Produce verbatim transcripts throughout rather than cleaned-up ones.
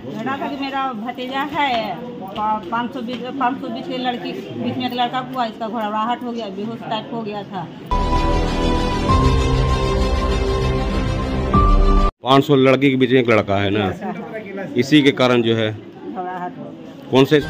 झगड़ा था कि मेरा भतीजा है, पाँच सौ बीस पाँच सौ बीस के लड़की बीच में एक लड़का हुआ, इसका घबराहट हो गया, बेहोश टाइप हो गया था। पाँच सौ लड़की के बीच में एक लड़का है ना, इसी के कारण जो है घबराहट हो गया। कौन से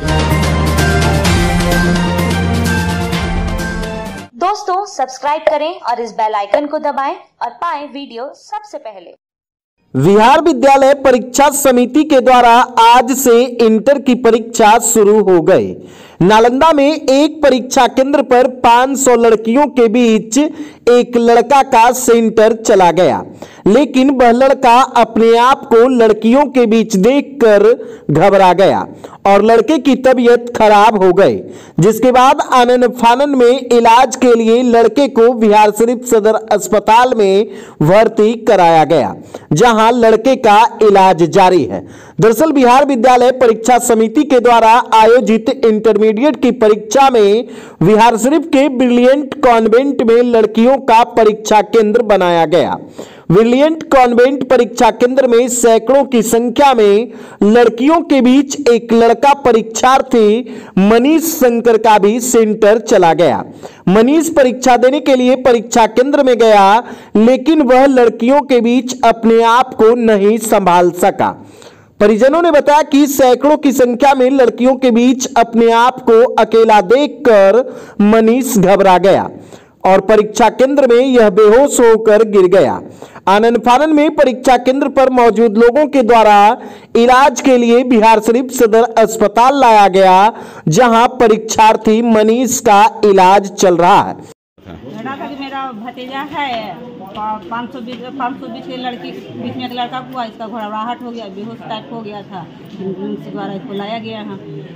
दोस्तों सब्सक्राइब करें और इस बेल आइकन को दबाएं और पाएं वीडियो सबसे पहले। बिहार विद्यालय परीक्षा समिति के द्वारा आज से इंटर की परीक्षा शुरू हो गई। नालंदा में एक परीक्षा केंद्र पर पाँच सौ लड़कियों के बीच एक लड़का का सेंटर चला गया, लेकिन वह लड़का अपने आप को लड़कियों के बीच देखकर घबरा गया और लड़के की तबीयत खराब हो गई, जिसके बाद आनन फानन में इलाज के लिए लड़के को बिहार शरीफ सदर अस्पताल में भर्ती कराया गया, जहां लड़के का इलाज जारी है। दरअसल बिहार विद्यालय परीक्षा समिति के द्वारा आयोजित इंटरमीडिएट की परीक्षा में बिहार शरीफ के ब्रिलियंट कॉन्वेंट में लड़कियों का परीक्षा केंद्र बनाया गया। ब्रिलियंट कॉन्वेंट परीक्षा केंद्र में सैकड़ों की संख्या में लड़कियों के बीच एक लड़का परीक्षार्थी मनीष शंकर का भी सेंटर चला गया। मनीष परीक्षा देने के लिए परीक्षा केंद्र में गया, लेकिन वह लड़कियों के बीच अपने आप को नहीं संभाल सका। परिजनों ने बताया कि सैकड़ों की संख्या में लड़कियों के बीच अपने आप को अकेला देखकर मनीष घबरा गया और परीक्षा केंद्र में यह बेहोश होकर गिर गया। आनन फानन में परीक्षा केंद्र पर मौजूद लोगों के द्वारा इलाज के लिए बिहार शरीफ सदर अस्पताल लाया गया, जहां परीक्षार्थी मनीष का इलाज चल रहा है। झगड़ा था कि मेरा भतीजा है, पाँच सौ बीस पाँच सौ बीस के लड़की बीच में एक लड़का हुआ, इसका घबराहट हो गया, बेहोश टाइप हो गया था, एम्बुलेंस द्वारा इसको लाया गया है।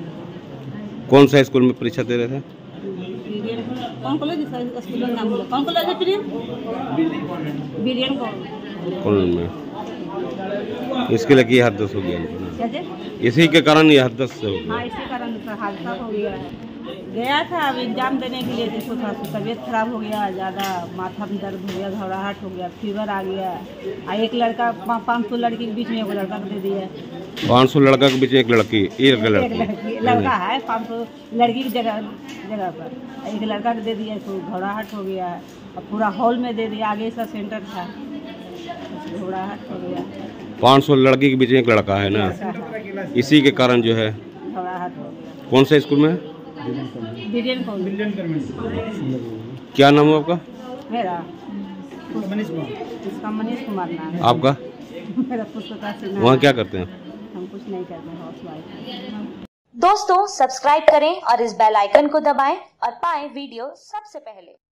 कौन सा स्कूल में परीक्षा दे रहे थे? कौन कॉलेज स्कूल का नाम बोला? कौन कॉलेज है? प्रियम बिरियन कॉलेज में। इसके लिए की हादसा हो गया, इसी के कारण यह हादसा हो गया। हाँ, इसी कारण हादसा हो गया है। गया था अब एग्जाम देने के लिए, जिसको थोड़ा सा तबीयत खराब हो गया, ज़्यादा माथा में दर्द हो गया, घबराहट हो गया, फीवर आ गया। आ एक लड़का पाँच सौ लड़की के बीच में एक लड़का दे दिया। पाँच सौ लड़का के बीच एक लड़की एक लड़की लड़की लड़का है, पाँच सौ लड़की की जगह जगह पर एक लड़का दे दिया, इसको घबराहट हो गया और पूरा हॉल में दे दिया, आगे इसका सेंटर था, घबराहट हो गया। पाँच सौ लड़की के बीच एक लड़का है ना, इसी के कारण जो है घबराहट हो गया। कौन से स्कूल में? क्या नाम है आपका? मेरा मनीष कुमार। इसका मनीष कुमार नाम है। आपका? मेरा पुष्पका सिन्हा। वहाँ क्या करते हैं? हम कुछ नहीं करते हैं, हाउसवाइफ। दोस्तों सब्सक्राइब करें और इस बेल आइकन को दबाएं और पाएं वीडियो सबसे पहले।